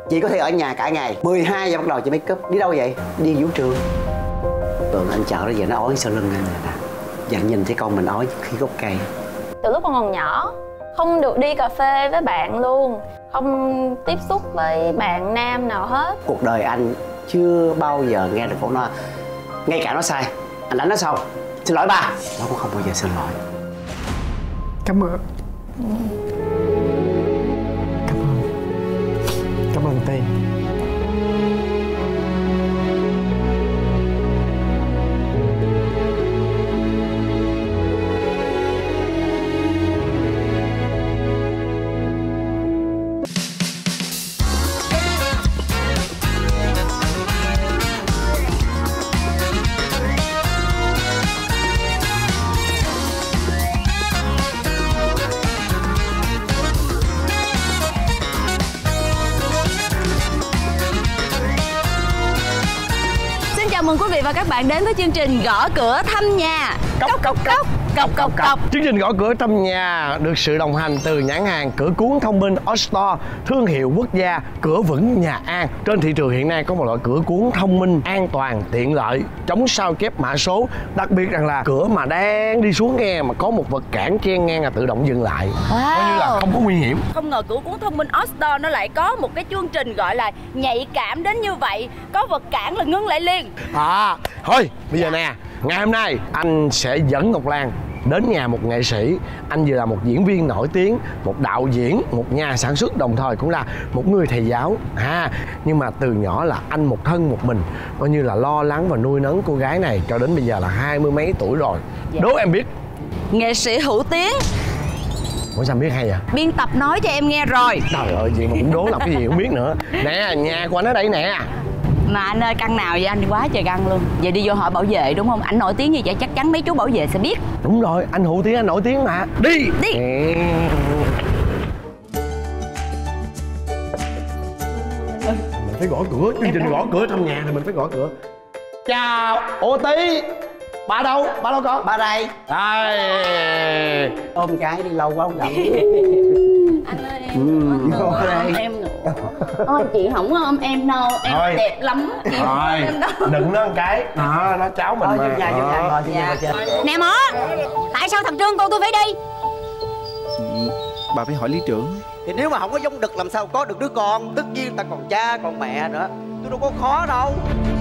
Chị có thể ở nhà cả ngày. 12 giờ bắt đầu chị make up. Đi đâu vậy? Đi vũ trường. Tưởng anh chợ đó giờ nó ói sau lưng anh nè. Giờ nhìn thấy con mình ói khi gốc cây. Từ lúc con còn nhỏ, không được đi cà phê với bạn luôn, không tiếp xúc với bạn nam nào hết. Cuộc đời anh chưa bao giờ nghe được câu nói ngay cả nó sai anh đánh nó xong xin lỗi ba, nó cũng không bao giờ xin lỗi. Cảm ơn. Cảm ơn Tiên. Chào mừng quý vị và các bạn đến với chương trình Gõ Cửa Thăm Nhà. Cốc cốc cốc cốc cốc cốc. Chương trình Gõ Cửa Thăm Nhà được sự đồng hành từ nhãn hàng cửa cuốn thông minh Ostor, thương hiệu quốc gia cửa vững nhà An. Trên thị trường hiện nay có một loại cửa cuốn thông minh an toàn, tiện lợi, chống sao chép mã số. Đặc biệt rằng là cửa mà đang đi xuống nghe mà có một vật cản chen ngang là tự động dừng lại. Coi như là không có nguy hiểm. Không ngờ cửa cuốn thông minh Ostor nó lại có một cái chương trình gọi là nhạy cảm đến như vậy. Có vật cản là ngưng lại liền. Thôi bây giờ nè, ngày hôm nay anh sẽ dẫn Ngọc Lan đến nhà một nghệ sĩ. Anh vừa là một diễn viên nổi tiếng, một đạo diễn, một nhà sản xuất, đồng thời cũng là một người thầy giáo. Nhưng mà từ nhỏ là anh một thân một mình, coi như là lo lắng và nuôi nấng cô gái này cho đến bây giờ là 20 mấy tuổi rồi. Đố em biết. Nghệ sĩ Hữu Tiến. Ủa sao biết hay vậy? Biên tập nói cho em nghe rồi. Trời ơi, gì mà cũng đố làm cái gì không biết nữa. Nè, nhà của anh ở đây nè. Mà anh ơi, căn nào vậy anh? Quá trời căn luôn. Vậy đi vô hỏi bảo vệ đúng không? Anh nổi tiếng như vậy chắc chắn mấy chú bảo vệ sẽ biết. Đúng rồi, anh Hữu Tiến anh nổi tiếng mà. Đi. Mình phải gõ cửa, chương trình Gõ Cửa Thăm Nhà thì mình phải gõ cửa. Chào, Ô Tí. Ba đâu? Ba đâu con? Ba đây. Đây. Ôm cái đi lâu quá không gặp. Anh ơi em ôm em nữa. Ôi chị không có ôm em đâu, em thôi, đẹp lắm. Chị không ôm em đâu. Đừng nó một cái. Nó cháu mình mà. Vô nhà ngồi chơi. Nè Mó, tại sao thằng Trương con tôi phải đi? Bà phải hỏi lý trưởng. Thì nếu mà không có giống đực làm sao có được đứa con. Tất nhiên ta còn cha còn mẹ nữa. Tôi đâu có khó đâu.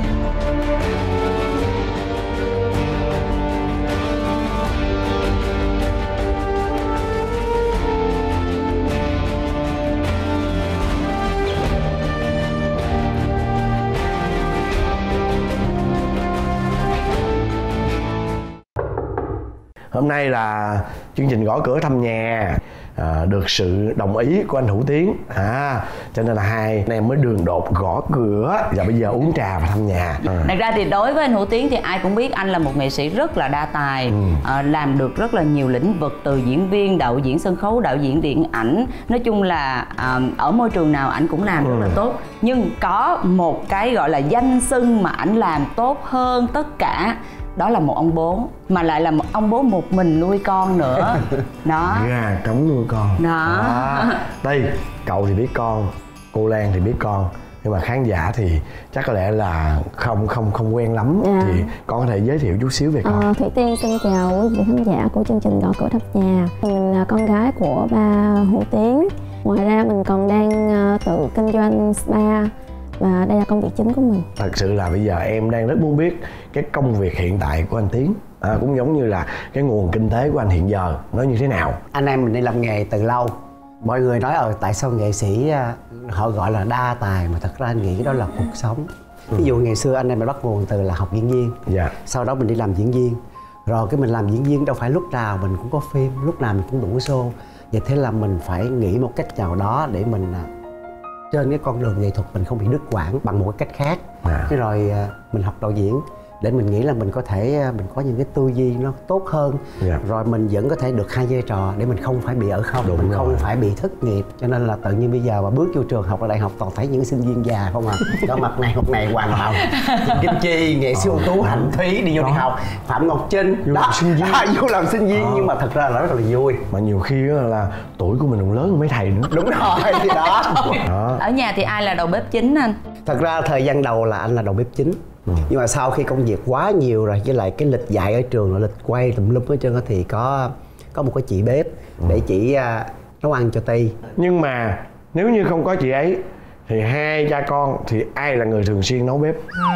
Hôm nay là chương trình Gõ Cửa Thăm Nhà được sự đồng ý của anh Hữu Tiến, cho nên là hai anh em mới đường đột gõ cửa và bây giờ uống trà và thăm nhà. Thật ra thì đối với anh Hữu Tiến thì ai cũng biết anh là một nghệ sĩ rất là đa tài, làm được rất là nhiều lĩnh vực, từ diễn viên, đạo diễn sân khấu, đạo diễn điện ảnh. Nói chung là ở môi trường nào ảnh cũng làm rất là tốt. Nhưng có một cái gọi là danh xưng mà ảnh làm tốt hơn tất cả, đó là một ông bố, mà lại là một ông bố một mình nuôi con nữa. Đó. Gà trống nuôi con. Đó. Đây, cậu thì biết con, cô Lan thì biết con, nhưng mà khán giả thì chắc có lẽ là không quen lắm. Thì con có thể giới thiệu chút xíu về con. Thủy Tiên xin chào quý vị khán giả của chương trình Gõ Cửa Thăm Nhà. Mình là con gái của ba Hữu Tiến. Ngoài ra mình còn đang tự kinh doanh spa và đây là công việc chính của mình. Thật sự là bây giờ em đang rất muốn biết cái công việc hiện tại của anh Tiến, cũng giống như là cái nguồn kinh tế của anh hiện giờ nó như thế nào. Anh em mình đi làm nghề từ lâu. Mọi người nói tại sao nghệ sĩ họ gọi là đa tài, mà thật ra anh nghĩ đó là cuộc sống. Ví dụ ngày xưa anh em mình bắt nguồn từ là học diễn viên, sau đó mình đi làm diễn viên, rồi cái mình làm diễn viên đâu phải lúc nào mình cũng có phim, lúc nào mình cũng đủ show. Vậy thế là mình phải nghĩ một cách nào đó để mình trên cái con đường nghệ thuật mình không bị đứt quãng bằng một cái cách khác. Thế rồi mình học đạo diễn, để mình nghĩ là mình có thể mình có những cái tư duy nó tốt hơn. Rồi mình vẫn có thể được hai vai trò để mình không phải bị ở không. Mình không phải bị thất nghiệp. Cho nên là tự nhiên bây giờ mà bước vô trường học ở đại học toàn thấy những sinh viên già không à. Có mặt này Hoàng Hậu, Kim Chi, nghệ sĩ ưu tú Hạnh Thúy đi vô đi học, Phạm Ngọc Trinh đó, vô làm sinh viên. Nhưng mà thật ra là rất là vui. Mà nhiều khi là tuổi của mình còn lớn hơn mấy thầy nữa. Đúng rồi thì đó. Ở nhà thì ai là đầu bếp chính anh? Thật ra thời gian đầu là anh là đầu bếp chính. Nhưng mà sau khi công việc quá nhiều rồi, với lại cái lịch dạy ở trường là lịch quay tùm lum hết trơn, thì có một cái chị bếp để chỉ nấu ăn cho Ti. Nhưng mà nếu như không có chị ấy thì hai cha con thì ai là người thường xuyên nấu bếp?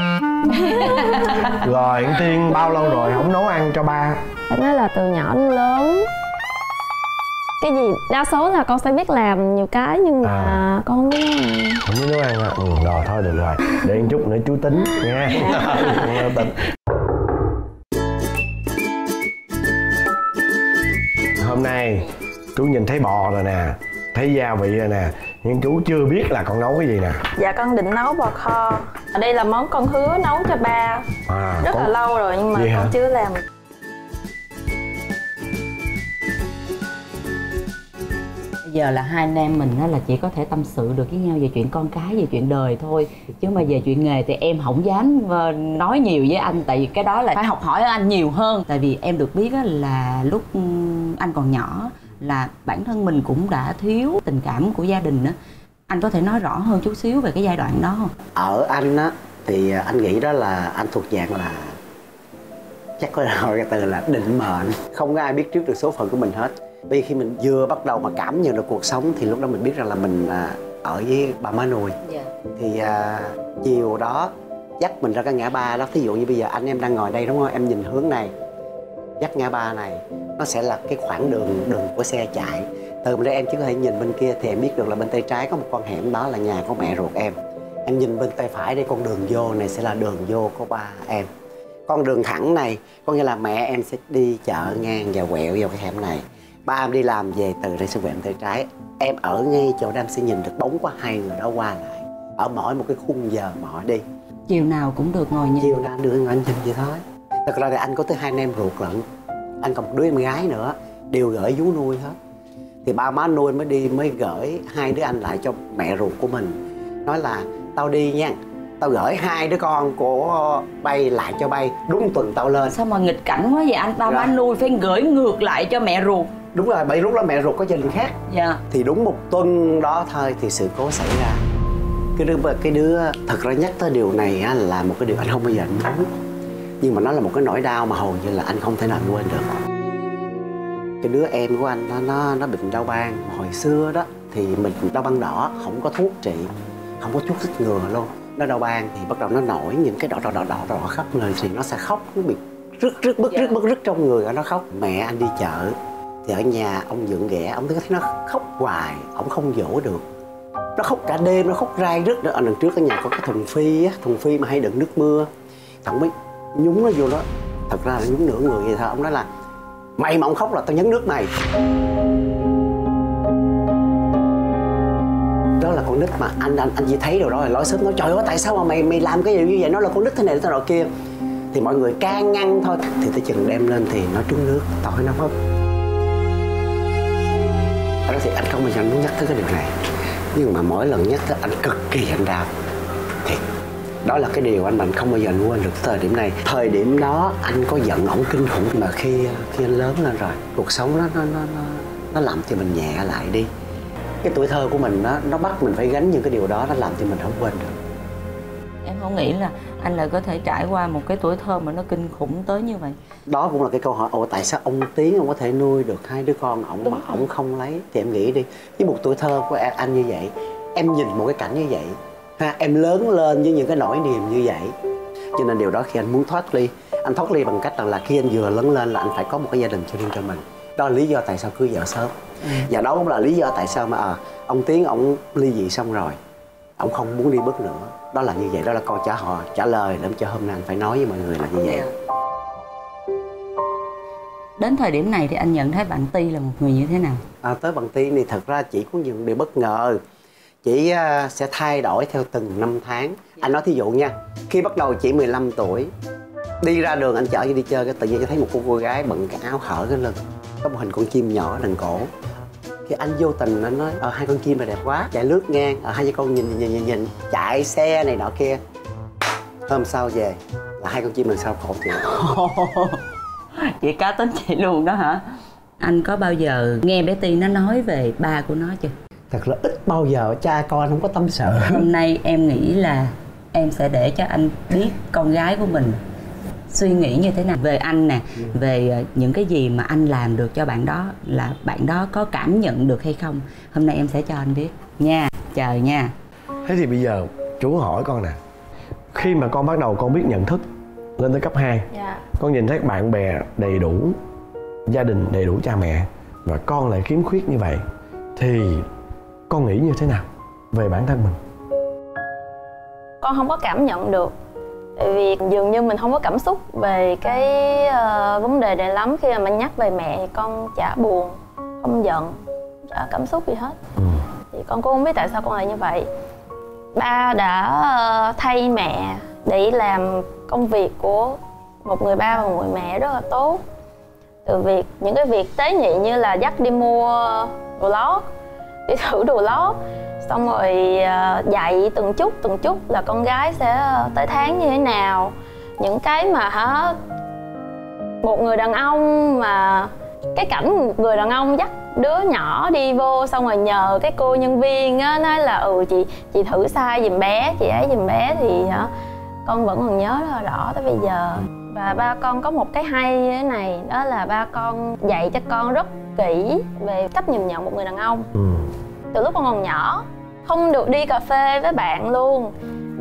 Rồi Tiên bao lâu rồi không nấu ăn cho ba? Phải nói là từ nhỏ đến lớn. Cái gì đa số là con sẽ biết làm nhiều cái nhưng mà con không biết nấu ăn. Không biết nấu ăn à? Rồi thôi được rồi, để một chút nữa chú tính nha. Tính. Hôm nay chú nhìn thấy bò rồi nè, thấy gia vị rồi nè, nhưng chú chưa biết là con nấu cái gì nè. Dạ con định nấu bò kho. Ở đây là món con hứa nấu cho ba rất là lâu rồi nhưng mà con chưa làm. Bây giờ là hai anh em mình là chỉ có thể tâm sự được với nhau về chuyện con cái, về chuyện đời thôi. Chứ mà về chuyện nghề thì em không dám nói nhiều với anh. Tại vì cái đó là phải học hỏi ở anh nhiều hơn. Tại vì em được biết là lúc anh còn nhỏ là bản thân mình cũng đã thiếu tình cảm của gia đình á. Anh có thể nói rõ hơn chút xíu về cái giai đoạn đó không? Ở anh á thì anh nghĩ đó là anh thuộc dạng là chắc có nói cái từ là định mệnh. Không có ai biết trước được số phận của mình hết. Vì khi mình vừa bắt đầu mà cảm nhận được cuộc sống thì lúc đó mình biết rằng là mình ở với bà má nuôi. Thì chiều đó dắt mình ra cái ngã ba đó. Thí dụ như bây giờ anh em đang ngồi đây đúng không? Em nhìn hướng này, dắt ngã ba này, nó sẽ là cái khoảng đường của xe chạy. Từ bên đây em chỉ có thể nhìn bên kia thì em biết được là bên tay trái có một con hẻm, đó là nhà của mẹ ruột em. Em nhìn bên tay phải đây, con đường vô này sẽ là đường vô của ba em. Con đường thẳng này có nghĩa là mẹ em sẽ đi chợ ngang và quẹo vào cái hẻm này. Ba em đi làm về từ đây sẽ quẹo tay trái. Em ở ngay chỗ đó em sẽ nhìn được bóng của hai người đó qua lại ở mỗi một cái khung giờ mà họ đi. Chiều nào cũng được ngồi nhìn. Chiều nào được ngồi nhìn vậy thôi. Thật ra thì anh có tới hai anh em ruột lận. Anh còn một đứa em gái nữa, đều gửi vú nuôi hết. Thì ba má nuôi mới gửi hai đứa anh lại cho mẹ ruột của mình. Nói là tao đi nha, tao gửi hai đứa con của bay lại cho bay, đúng tuần tao lên. Sao mà nghịch cảnh quá vậy anh? Ba má nuôi phải gửi ngược lại cho mẹ ruột. Đúng rồi, bởi lúc đó mẹ ruột có gia đình khác. Thì đúng một tuần đó thôi thì sự cố xảy ra. Cái đứa thật ra nhắc tới điều này á, là một cái điều anh không bao giờ anh nói. Nhưng mà nó là một cái nỗi đau mà hầu như là anh không thể nào quên được. Cái đứa em của anh nó bệnh đau ban. Hồi xưa đó thì mình đau ban đỏ, không có thuốc trị, không có thuốc xích ngừa luôn. Nó đau ban thì bắt đầu nó nổi những cái đỏ khắp người thì nó sẽ khóc, nó bị bứt rứt trong người, nó khóc. Mẹ anh đi chợ thì ở nhà ông Dượng ghẻ, ông thấy nó khóc hoài, ông không dỗ được. Nó khóc cả đêm, nó khóc rai rứt. Ở đằng trước ở nhà có cái thùng phi á, thùng phi mà hay đựng nước mưa. Ông mới nhúng nó vô đó. Thật ra là nhúng nửa người vậy thôi. Ông nói là mày mà ông khóc là tao nhấn nước mày. Đó là con nít mà anh chỉ thấy điều đó là nói sớm, nói trời ơi tại sao mà mày làm cái gì như vậy, nó là con nít thế này thế nọ kia. Thì mọi người can ngăn thôi. Thì tới chừng đem lên thì nó trúng nước, tội nó mất. Ở đó thì anh không bao giờ muốn nhắc tới cái điều này. Nhưng mà mỗi lần nhắc tới anh cực kỳ anh đau. Thì đó là cái điều anh không bao giờ anh quên được thời điểm này. Thời điểm đó anh có giận ổng kinh khủng. Mà khi anh lớn lên rồi, cuộc sống nó làm cho mình nhẹ lại đi. Cái tuổi thơ của mình nó bắt mình phải gánh những cái điều đó, nó làm cho mình không quên được. Em không nghĩ là anh lại có thể trải qua một cái tuổi thơ mà nó kinh khủng tới như vậy. Đó cũng là cái câu hỏi, tại sao ông Tiến ông có thể nuôi được hai đứa con ổng mà ổng không lấy. Thì em nghĩ đi, với một tuổi thơ của anh như vậy, em nhìn một cái cảnh như vậy ha, em lớn lên với những cái nỗi niềm như vậy. Cho nên điều đó khi anh muốn thoát ly, anh thoát ly bằng cách là khi anh vừa lớn lên là anh phải có một cái gia đình cho riêng cho mình. Đó là lý do tại sao cưới vợ sớm. Và đó cũng là lý do tại sao mà ông Tiến ổng ly dị xong rồi ổng không muốn đi bước nữa. Đó là như vậy, đó là câu trả lời để cho hôm nay anh phải nói với mọi người là như vậy. Đến thời điểm này thì anh nhận thấy bạn Ti là một người như thế nào? Tới bạn Ti thì thật ra chỉ có những điều bất ngờ. Chị sẽ thay đổi theo từng năm tháng. Anh nói thí dụ nha, khi bắt đầu chị 15 tuổi Đi ra đường anh chở đi chơi, cái tự nhiên thấy một cô gái bận cái áo hở cái lưng, có một hình con chim nhỏ đằng cổ. Thì anh vô tình anh nói hai con chim này đẹp quá, chạy lướt ngang, hai cha con nhìn chạy xe này nọ kia. Hôm sau về là hai con chim đằng sau cổ chị. Vậy cá tính chị luôn đó hả? Anh có bao giờ nghe bé Tiên nó nói về ba của nó chưa? Thật là ít bao giờ cha con không có tâm sự. Hôm nay em nghĩ là em sẽ để cho anh biết con gái của mình suy nghĩ như thế nào về anh nè, về những cái gì mà anh làm được cho bạn đó, là bạn đó có cảm nhận được hay không. Hôm nay em sẽ cho anh biết nha, chờ nha. Thế thì bây giờ chú hỏi con nè, khi mà con bắt đầu con biết nhận thức lên tới cấp 2, con nhìn thấy bạn bè đầy đủ, gia đình đầy đủ cha mẹ, và con lại khiếm khuyết như vậy, thì con nghĩ như thế nào về bản thân mình? Con không có cảm nhận được, tại vì dường như mình không có cảm xúc về cái vấn đề này lắm. Khi mà mình nhắc về mẹ thì con chả buồn, không giận, chả cảm xúc gì hết. Thì con cũng không biết tại sao con lại như vậy. Ba đã thay mẹ để làm công việc của một người ba và một người mẹ rất là tốt. Từ những cái việc tế nhị như là dắt đi mua đồ lót, đi thử đồ lót, xong rồi dạy từng chút là con gái sẽ tới tháng như thế nào. Những cái mà một người đàn ông mà cái cảnh một người đàn ông dắt đứa nhỏ đi vô, xong rồi nhờ cái cô nhân viên á nói là chị thử size giùm bé, chị ấy giùm bé, thì con vẫn còn nhớ rất là rõ tới bây giờ. Và ba con có một cái hay như thế này, đó là ba con dạy cho con rất kỹ về cách nhìn nhận một người đàn ông. Từ lúc con còn nhỏ, không được đi cà phê với bạn luôn,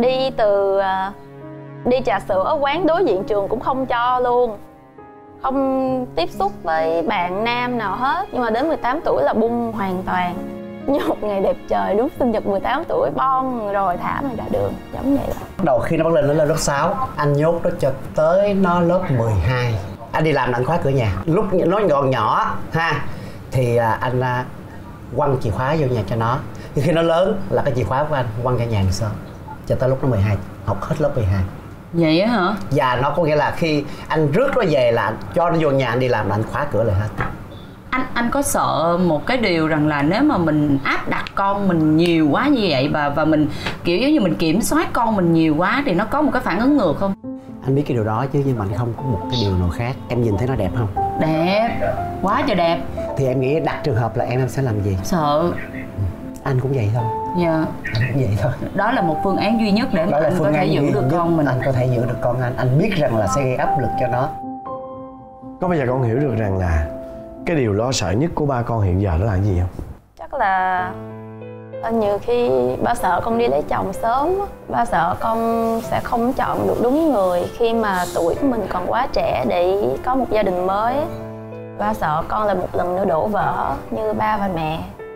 đi trà sữa ở quán đối diện trường cũng không cho luôn, không tiếp xúc với bạn nam nào hết. Nhưng mà đến 18 tuổi là bung hoàn toàn. Như một ngày đẹp trời đúng sinh nhật 18 tuổi, bon rồi thả mày ra đường, giống vậy đó. Đầu khi nó bắt lên lớp 6, anh nhốt nó cho tới nó lớp 12. Anh đi làm anh khóa cửa nhà. Lúc nó còn nhỏ ha, thì anh quăng chìa khóa vô nhà cho nó. Nhưng khi nó lớn là cái chìa khóa của anh quăng cho nhà hàng xóm, cho tới lúc nó 12, học hết lớp 12. Vậy á hả? Và nó có nghĩa là khi anh rước nó về là cho nó vô nhà anh đi làm là anh khóa cửa lại hết. Anh có sợ một cái điều rằng là nếu mà mình áp đặt con mình nhiều quá như vậy và mình kiểu giống như mình kiểm soát con mình nhiều quá thì nó có một cái phản ứng ngược không? Anh biết cái điều đó chứ, nhưng mà anh không có một cái điều nào khác. Em nhìn thấy nó đẹp không? Đẹp, quá trời đẹp. Thì em nghĩ đặt trường hợp là em sẽ làm gì? Sợ. Anh cũng vậy thôi. Dạ. Anh cũng vậy thôi. Đó là một phương án duy nhất để mà anh có thể giữ được con mình. Anh có thể giữ được con anh biết rằng là sẽ gây áp lực cho nó. Có bao giờ con hiểu được rằng là cái điều lo sợ nhất của ba con hiện giờ đó là cái gì không? Chắc là nhiều khi ba sợ con đi lấy chồng sớm, ba sợ con sẽ không chọn được đúng người khi mà tuổi của mình còn quá trẻ để có một gia đình mới. Ba sợ con là một lần nữa đổ vỡ như ba và mẹ.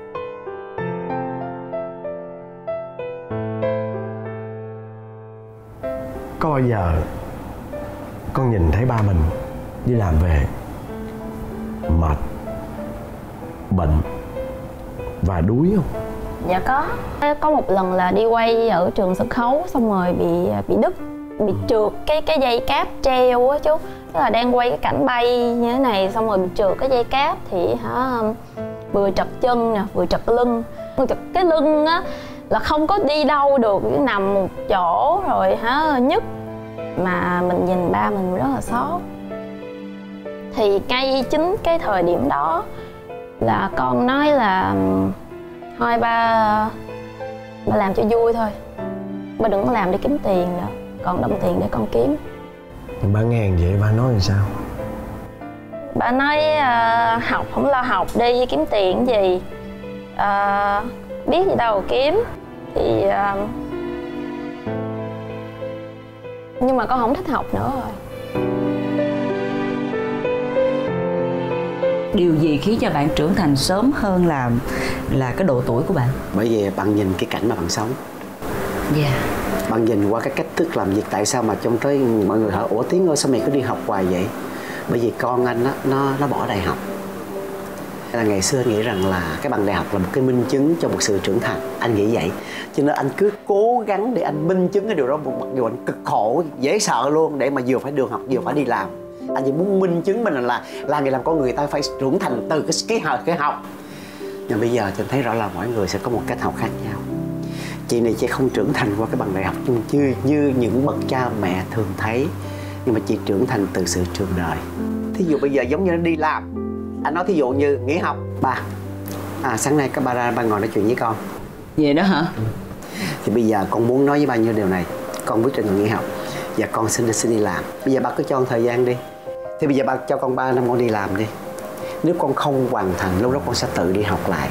Có bao giờ con nhìn thấy ba mình đi làm về mệt, bệnh và đuối không? Dạ có một lần là đi quay ở trường sân khấu, xong rồi bị đứt, bị trượt cái dây cáp treo á chú. Tức là đang quay cái cảnh bay như thế này, xong rồi bị trượt cái dây cáp thì vừa trật chân nè, vừa trật lưng. Trật cái lưng á là không có đi đâu được, cứ nằm một chỗ rồi nhức. Mà mình nhìn ba mình rất là xót. Thì ngay chính cái thời điểm đó là con nói là thôi ba làm cho vui thôi, ba đừng có làm để kiếm tiền nữa, còn đồng tiền để con kiếm. Nhưng ba nghe vậy ba nói làm sao? Ba nói học không lo học, đi kiếm tiền gì, biết gì đâu kiếm. Thì nhưng mà con không thích học nữa rồi. Điều gì khiến cho bạn trưởng thành sớm hơn là cái độ tuổi của bạn? Bởi vì bạn nhìn cái cảnh mà bạn sống. Dạ. Bạn nhìn qua cái cách thức làm việc. Tại sao mà trông tới mọi người hỏi ủa Tiến ơi sao mày cứ đi học hoài vậy? Bởi vì con anh á, nó bỏ đại học. Là ngày xưa anh nghĩ rằng là cái bằng đại học là một cái minh chứng cho một sự trưởng thành. Anh nghĩ vậy. Cho nên anh cứ cố gắng để anh minh chứng cái điều đó, mặc dù anh cực khổ, dễ sợ luôn, để mà vừa phải đường học vừa phải đi làm. Anh chỉ muốn minh chứng mình là người làm con người ta phải trưởng thành từ cái học. Nhưng bây giờ tôi thấy rõ là mỗi người sẽ có một cách học khác nhau. Chị này chị không trưởng thành qua cái bằng đại học như những bậc cha mẹ thường thấy, nhưng mà chị trưởng thành từ sự trường đời. Thí dụ bây giờ giống như nó đi làm, anh nói thí dụ như nghỉ học, ba sáng nay các ba ra ba ngồi nói chuyện với con vậy đó hả? Thì bây giờ con muốn nói với ba nhiêu điều này, con biết trên nghỉ học và con xin đi làm. Bây giờ ba cứ cho con thời gian đi. Thì bây giờ ba cho con 3 năm con đi làm đi. Nếu con không hoàn thành, lúc đó con sẽ tự đi học lại.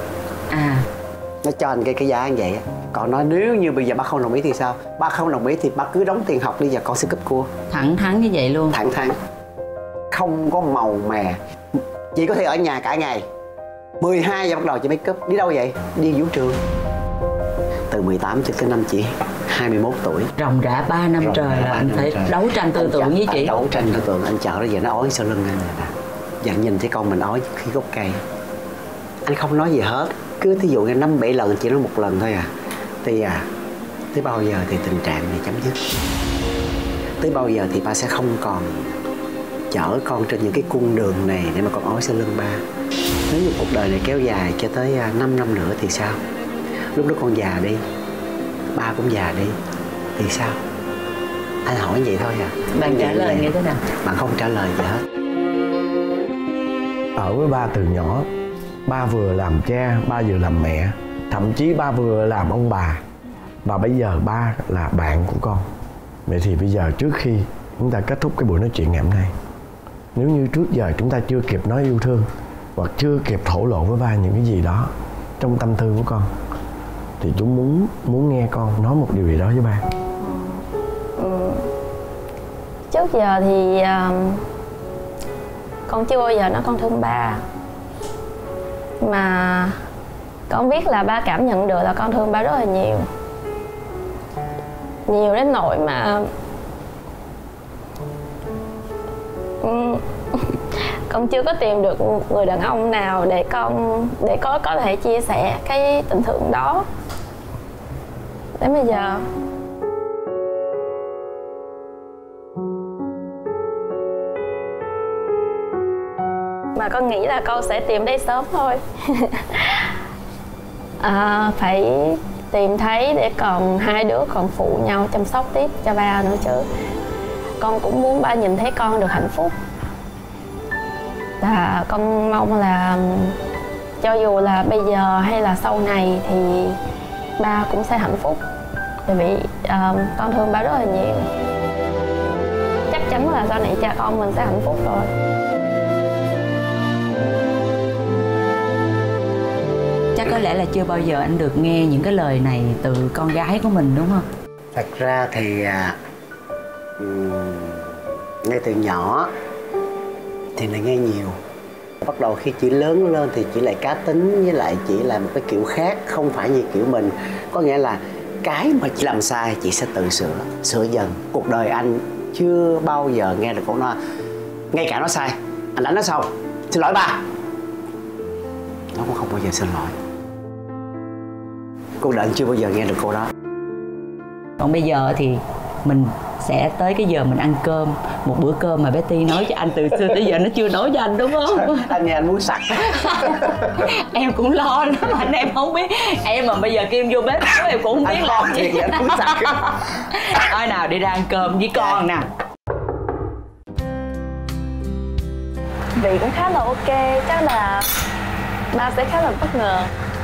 Nó cho anh cái giá như vậy. Còn nói nếu như bây giờ ba không đồng ý thì sao? Ba không đồng ý thì ba cứ đóng tiền học đi và con sẽ cúp cua. Thẳng thắn như vậy luôn. Thẳng thắn, không có màu mè. Chị có thể ở nhà cả ngày, 12 giờ bắt đầu chị make up. Đi đâu vậy? Đi vũ trường. Từ 18 cho tới năm chị 21 tuổi. Ròng rã 3 năm trời là anh phải đấu tranh tư tưởng với chị. Đấu tranh tư tưởng. Anh chợ đó giờ nó ói sau lưng anh rồi nè. Và anh nhìn thấy con mình ói khi gốc cây. Anh không nói gì hết. Cứ thí dụ như 5-7 lần chỉ nói một lần thôi à. Thì tới bao giờ thì tình trạng này chấm dứt? Tới bao giờ thì ba sẽ không còn chở con trên những cái cung đường này để mà con ói sau lưng ba? Nếu như cuộc đời này kéo dài cho tới 5 năm nữa thì sao? Lúc đó con già đi, ba cũng già đi thì sao? Anh hỏi vậy thôi à. Bạn trả lời như thế nào? Bạn không trả lời gì hết. Ở với ba từ nhỏ, ba vừa làm cha, ba vừa làm mẹ, thậm chí ba vừa làm ông bà, và bây giờ ba là bạn của con. Vậy thì bây giờ trước khi chúng ta kết thúc cái buổi nói chuyện ngày hôm nay, nếu như trước giờ chúng ta chưa kịp nói yêu thương hoặc chưa kịp thổ lộ với ba những cái gì đó trong tâm tư của con, thì chúng muốn nghe con nói một điều gì đó với ba. Trước giờ thì con chưa bao giờ nói con thương ba. Mà con biết là ba cảm nhận được là con thương ba rất là nhiều. Nhiều đến nỗi mà con chưa có tìm được người đàn ông nào để có thể chia sẻ cái tình thương đó đến bây giờ. Mà con nghĩ là con sẽ tìm đây sớm thôi. Phải tìm thấy để còn hai đứa còn phụ nhau chăm sóc tiếp cho ba nữa chứ. Con cũng muốn ba nhìn thấy con được hạnh phúc. Và con mong là cho dù là bây giờ hay là sau này thì ba cũng sẽ hạnh phúc. Tại vì con thương ba rất là nhiều. Chắc chắn là sau này cha con mình sẽ hạnh phúc rồi. Chắc có lẽ là chưa bao giờ anh được nghe những cái lời này từ con gái của mình, đúng không? Thật ra thì ngay từ nhỏ thì lại nghe nhiều. Bắt đầu khi chị lớn lên thì chị lại cá tính, với lại chị làm một cái kiểu khác, không phải như kiểu mình. Có nghĩa là cái mà chị làm sai chị sẽ tự sửa dần. Cuộc đời anh chưa bao giờ nghe được cô nói, ngay cả nó sai anh đánh nó xong xin lỗi ba, nó cũng không bao giờ xin lỗi. Cuộc đời anh chưa bao giờ nghe được cô đó. Còn bây giờ thì mình sẽ tới cái giờ mình ăn cơm, một bữa cơm mà Betty nói cho anh từ xưa tới giờ nó chưa nói cho anh, đúng không? Anh nghe anh muốn sặc. Em cũng lo lắm, anh em không biết. Em mà bây giờ kêu em vô bếp em cũng không biết làm gì. Anh muốn sặc. Thôi nào, đi ra ăn cơm với con nè. Vị cũng khá là ok, chắc là ba sẽ khá là bất ngờ.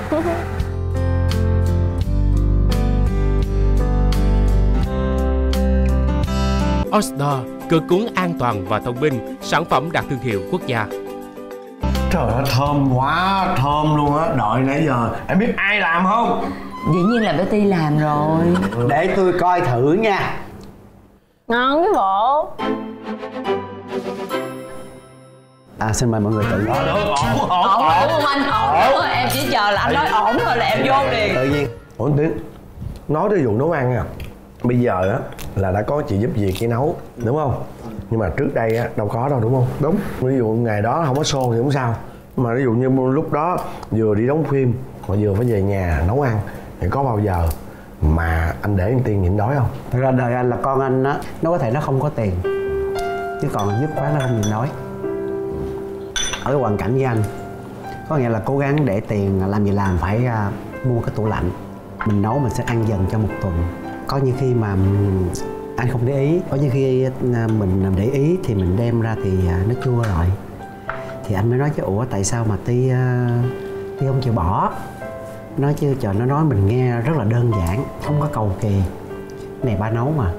Osdor, cửa cuốn an toàn và thông minh, sản phẩm đạt thương hiệu quốc gia. Trời ơi, thơm quá, thơm luôn á. Đợi nãy giờ, em biết ai làm không? Dĩ nhiên là Betty làm rồi. Để tôi coi thử nha. Ngon cái bộ. Xin mời mọi người tự Được, ổn Không anh, ổn. Em chỉ chờ là anh nói ổn thôi là em vô liền. tự nhiên. Ủa Tiến, nói tới vụ nấu ăn à, bây giờ á là đã có chị giúp việc cái nấu, đúng không? Nhưng mà trước đây á đâu có đâu, đúng không? Đúng. Ví dụ ngày đó không có xô thì không sao, Mà ví dụ như lúc đó vừa đi đóng phim mà vừa phải về nhà nấu ăn thì có bao giờ mà anh để Tiên nhịn đói không? Thật ra đời anh là con anh á, nó có thể nó không có tiền, chứ còn dứt khoát nó không nhịn đói. Ở cái hoàn cảnh với anh, có nghĩa là cố gắng để tiền làm gì làm phải mua cái tủ lạnh. Mình nấu mình sẽ ăn dần cho một tuần. Có những khi mà anh không để ý, có những khi mình để ý thì mình đem ra thì nó chua rồi. Thì anh mới nói chứ ủa tại sao mà Ti không chịu bỏ. Nói chứ trời, nó nói mình nghe rất là đơn giản, không có cầu kỳ. Này ba nấu mà.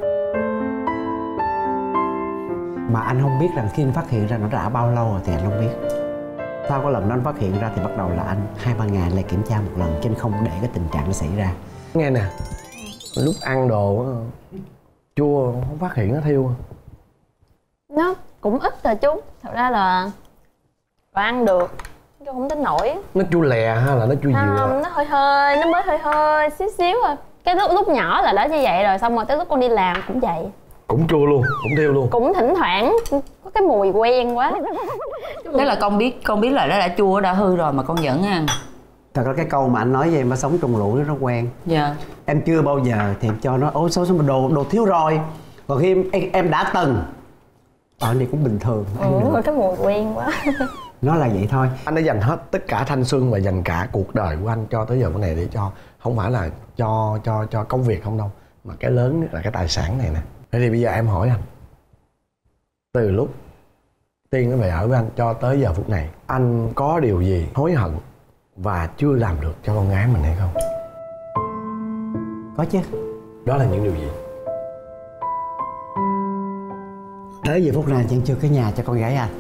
Mà anh không biết rằng khi anh phát hiện ra nó đã bao lâu rồi thì anh không biết. Sau có lần đó anh phát hiện ra thì bắt đầu là anh 2-3 ngày lại kiểm tra một lần, chứ anh không để cái tình trạng nó xảy ra. Nghe nè, lúc ăn đồ chua không phát hiện nó thiêu. Nó cũng ít rồi chú. Thật ra là ăn được, chứ không tới nổi. Nó chua lè hay là nó chua dừa? Không, nó hơi, nó mới hơi xíu xíu thôi. Cái lúc nhỏ là đã như vậy rồi, xong rồi tới lúc con đi làm cũng vậy. Cũng chua luôn, cũng thiêu luôn. Cũng thỉnh thoảng có cái mùi quen quá. Tức là con biết là nó đã chua, đã hư rồi mà con vẫn ăn. Thật ra cái câu mà anh nói với em, nó sống trong lũ nó quen. Dạ. Em chưa bao giờ thì em cho nó ôi số mà đồ thiếu rồi. Còn khi em đã từng này cũng bình thường. Rồi cái mùi quen quá. Nó là vậy thôi. Anh đã dành hết tất cả thanh xuân và dành cả cuộc đời của anh cho tới giờ cái này để cho, không phải là cho công việc không đâu, mà cái lớn nhất là cái tài sản này nè. Thế thì bây giờ em hỏi anh, từ lúc Tiên nó về ở với anh cho tới giờ phút này, anh có điều gì hối hận và chưa làm được cho con gái mình hay không? Có chứ. Đó là những điều gì? Tới giờ phút này anh chưa có nhà cho con gái anh.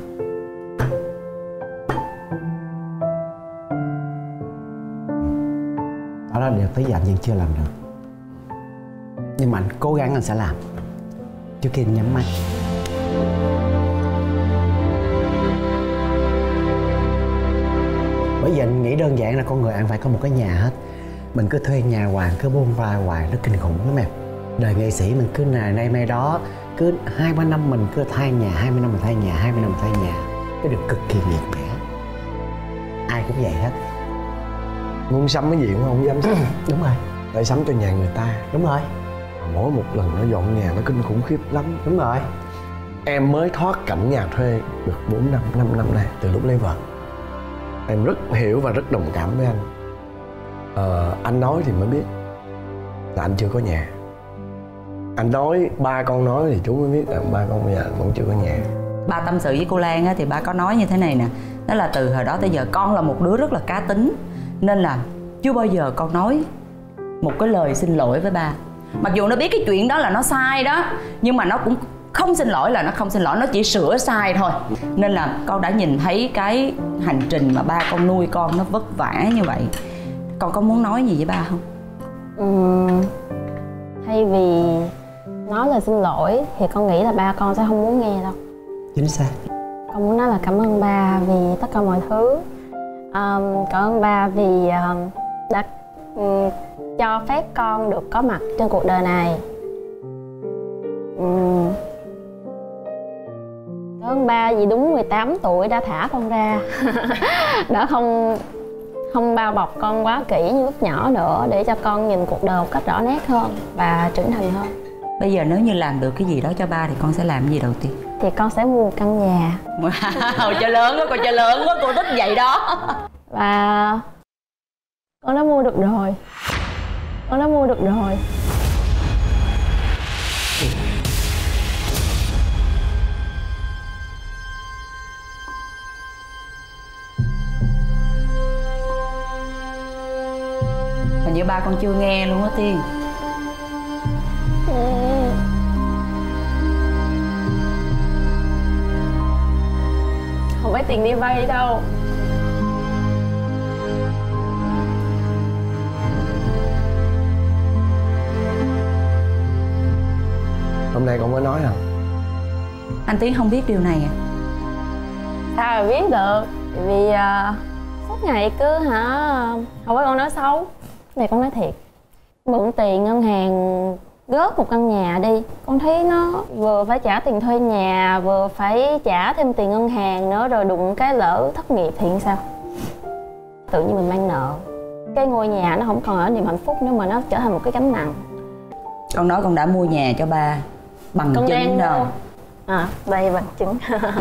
Đó là điều tới giờ anh vẫn chưa làm được. Nhưng mà anh cố gắng anh sẽ làm trước khi anh nhắm mắt. Bởi vì anh nghĩ đơn giản là con người anh phải có một cái nhà hết. Mình cứ thuê nhà hoài, cứ buông vai hoài, nó kinh khủng lắm em. Đời nghệ sĩ mình cứ nay mai đó, cứ 2-3 năm mình cứ thay nhà, 20 năm mình thay nhà, 20 năm mình thay nhà. Cái điều cực kỳ nghiệt ngã. Ai cũng vậy hết. Muốn sắm cái gì cũng không dám sắm. Đúng rồi. Tại sắm cho nhà người ta. Đúng rồi. Mỗi một lần nó dọn nhà nó kinh khủng khiếp lắm. Đúng rồi. Em mới thoát cảnh nhà thuê được 4 năm, 5 năm nay, từ lúc lấy vợ. Em rất hiểu và rất đồng cảm với anh. Anh nói thì mới biết là anh chưa có nhà. Anh nói, ba con nói thì chú mới biết là ba con bây giờ vẫn chưa có nhà. Ba tâm sự với cô Lan á, thì ba có nói như thế này nè. Đó là từ hồi đó tới giờ con là một đứa rất là cá tính, nên là chưa bao giờ con nói một cái lời xin lỗi với ba. Mặc dù nó biết cái chuyện đó là nó sai đó, nhưng mà nó cũng không xin lỗi là nó không xin lỗi, nó chỉ sửa sai thôi. Nên là con đã nhìn thấy cái hành trình mà ba con nuôi con nó vất vả như vậy. Con có muốn nói gì với ba không? Thay vì nói lời xin lỗi thì con nghĩ là ba con sẽ không muốn nghe đâu. Chính xác. Con muốn nói là cảm ơn ba vì tất cả mọi thứ. Cảm ơn ba vì đã cho phép con được có mặt trên cuộc đời này. Cảm ơn ba vì đúng 18 tuổi đã thả con ra. Đã không bao bọc con quá kỹ như lúc nhỏ nữa, để cho con nhìn cuộc đời một cách rõ nét hơn và trưởng thành hơn. Bây giờ nếu như làm được cái gì đó cho ba thì con sẽ làm gì đầu tiên? Thì con sẽ mua một căn nhà. Wow, chơi lớn quá, con chơi lớn quá, cô thích vậy đó. Và con đã mua được rồi. Con đã mua được rồi. Hình như ba con chưa nghe luôn á Tiên. Không phải tiền đi vay đâu. Hôm nay con mới nói không? Anh Tiến không biết điều này à? Sao mà biết được? Tại vì suốt ngày cứ không phải con nói xấu. Này con nói thiệt. Mượn tiền ngân hàng góp một căn nhà đi, con thấy nó vừa phải trả tiền thuê nhà, vừa phải trả thêm tiền ngân hàng nữa, rồi đụng cái lỡ thất nghiệp thì sao? Tự nhiên mình mang nợ, cái ngôi nhà nó không còn ở niềm hạnh phúc nữa mà nó trở thành một cái gánh nặng. Con nói con đã mua nhà cho ba bằng Con chứng đâu? Đây bằng chứng.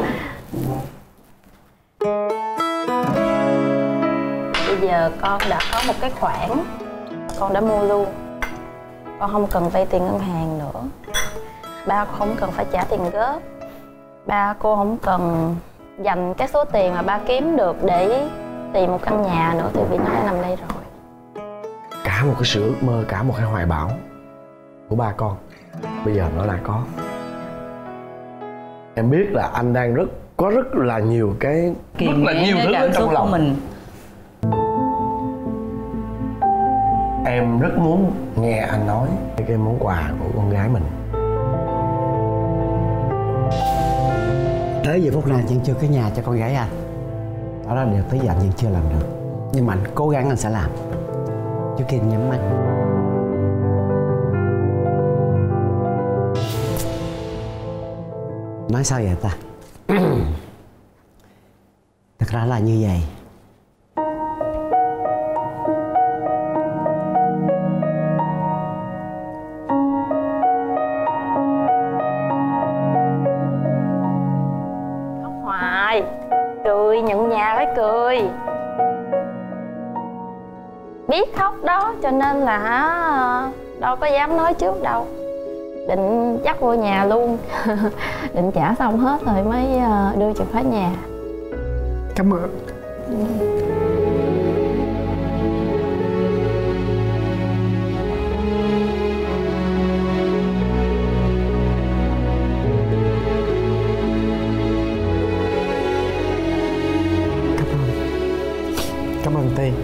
Bây giờ con đã có một cái khoản, con đã mua luôn, con không cần vay tiền ngân hàng nữa. Ba không cần phải trả tiền góp, ba cô không cần dành cái số tiền mà ba kiếm được để tìm một căn nhà nữa, tại vì nó đã nằm đây rồi. Cả một cái sự ước mơ, cả một cái hoài bão của ba con bây giờ nó đã có. Em biết là anh đang có rất là nhiều cái rất là nhiều thứ ở trong lòng mình. Em rất muốn nghe anh nói cái món quà của con gái mình. Tới giờ phút này vẫn chưa có nhà cho con gái anh. Đó là điều tới giờ anh vẫn chưa làm được. Nhưng mà anh cố gắng anh sẽ làm. Trước khi anh nhắm mắt. Nói sao vậy ta? Thật ra là như vậy. Khóc hoài, cười, nhận nhà phải cười. Biết khóc đó cho nên là đâu có dám nói trước đâu. Định dắt vô nhà luôn. Định trả xong hết rồi mới đưa chìa khóa nhà. Cảm ơn. Cảm ơn Tiên.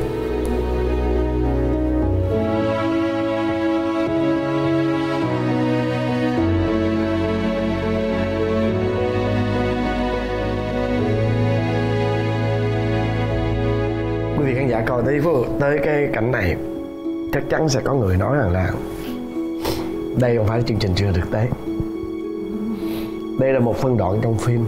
Quý vị khán giả coi tới cái cảnh này, chắc chắn sẽ có người nói rằng là đây không phải chương trình chưa thực tế. Đây là một phân đoạn trong phim.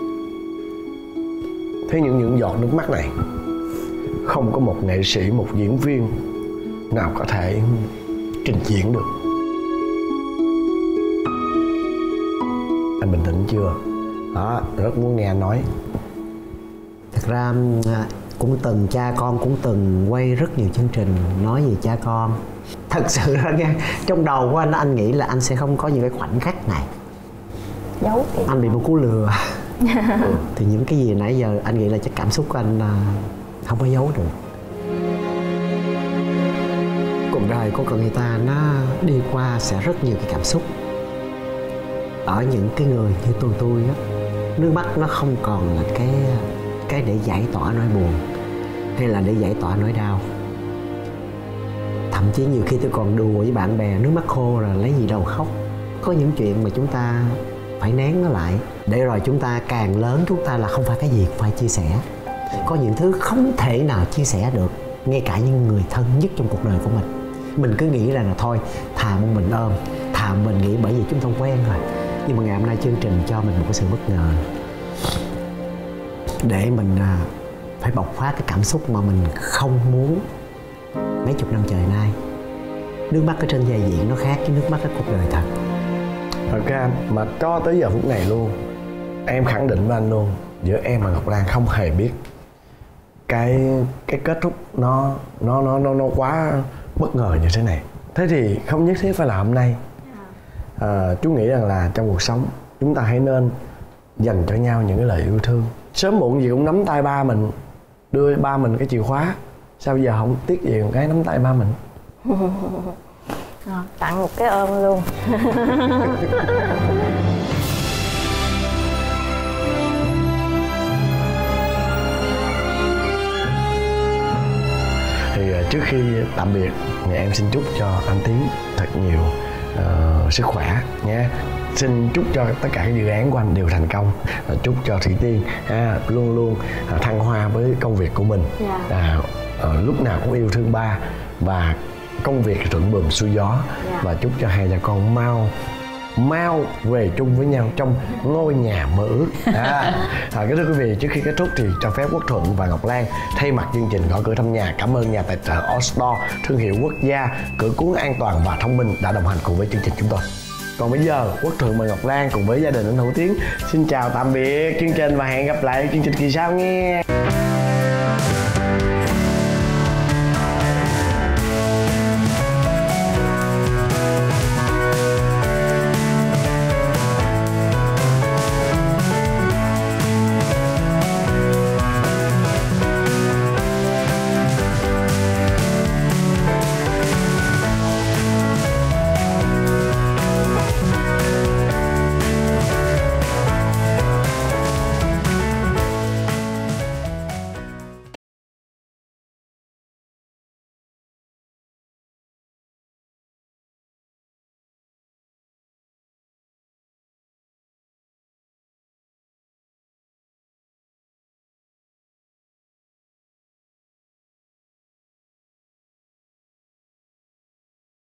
Thế những giọt nước mắt này không có một nghệ sĩ, một diễn viên nào có thể trình diễn được. Anh bình tĩnh chưa? Đó, rất muốn nghe anh nói. Thật ra cha con cũng từng quay rất nhiều chương trình nói về cha con. Thật sự ra nghe, trong đầu của anh nghĩ là anh sẽ không có những cái khoảnh khắc này. Giấu thì anh bị một cú lừa. Thì những cái gì nãy giờ anh nghĩ là chắc cảm xúc của anh không có giấu được. Cuộc đời của con người ta nó đi qua sẽ rất nhiều cái cảm xúc. Ở những cái người như tôi á, nước mắt nó không còn là cái để giải tỏa nỗi buồn hay là để giải tỏa nỗi đau. Thậm chí nhiều khi tôi còn đùa với bạn bè, nước mắt khô là lấy gì đâu khóc. Có những chuyện mà chúng ta phải nén nó lại, để rồi chúng ta càng lớn chúng ta là không phải cái gì cũng phải chia sẻ. Có những thứ không thể nào chia sẻ được, ngay cả những người thân nhất trong cuộc đời của mình. Mình cứ nghĩ rằng là thôi, thà mình ôm, thà mình nghĩ bởi vì chúng ta quen rồi. Nhưng mà ngày hôm nay chương trình cho mình một cái sự bất ngờ để mình phải bộc phát cái cảm xúc mà mình không muốn mấy chục năm trời nay. Nước mắt ở trên vai diễn nó khác với nước mắt ở cuộc đời thật. Thật ra mà cho tới giờ phút này luôn, em khẳng định với anh luôn, giữa em và Ngọc Lan không hề biết cái kết thúc nó quá bất ngờ như thế này. Thế thì không nhất thiết phải là hôm nay. Chú nghĩ rằng là trong cuộc sống chúng ta hãy nên dành cho nhau những cái lời yêu thương. Sớm muộn gì cũng nắm tay ba mình, đưa ba mình cái chìa khóa. Sao bây giờ không tiếc gì một cái nắm tay ba mình? Tặng một cái ôm luôn. Thì trước khi tạm biệt thì em xin chúc cho anh Tiến thật nhiều sức khỏe nha. Xin chúc cho tất cả các dự án của anh đều thành công. Chúc cho Thủy Tiên luôn luôn thăng hoa với công việc của mình. Lúc nào cũng yêu thương ba và công việc thuận buồm xuôi gió. Và chúc cho hai cha con mau về chung với nhau trong ngôi nhà mơ ước. Kính thưa quý vị, trước khi kết thúc thì cho phép Quốc Thuận và Ngọc Lan thay mặt chương trình Gõ Cửa Thăm Nhà cảm ơn nhà tài trợ Allstore, thương hiệu quốc gia cửa cuốn an toàn và thông minh đã đồng hành cùng với chương trình chúng tôi. Còn bây giờ Quốc Thuận và Ngọc Lan cùng với gia đình anh Hữu Tiến xin chào tạm biệt chương trình và hẹn gặp lại chương trình kỳ sau nghe.